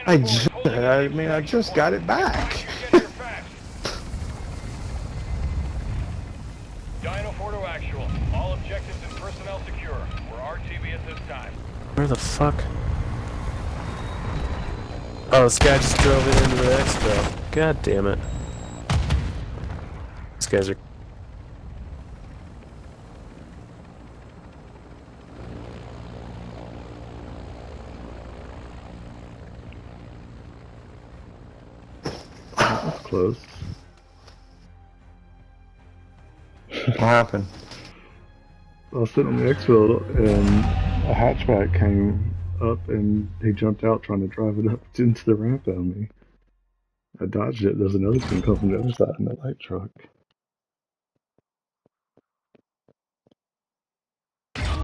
I mean, I just got it back. Dino 4 to actual. All objectives and personnel secure. We're RTB at this time. Where the fuck? Oh, this guy just drove it into the Exfil. God damn it. These guys are... That's close. What happened? I was sitting on the Exfil and a hatchback came up and he jumped out trying to drive it up into the ramp on me. I dodged it. There's another thing coming from the other side in the light truck.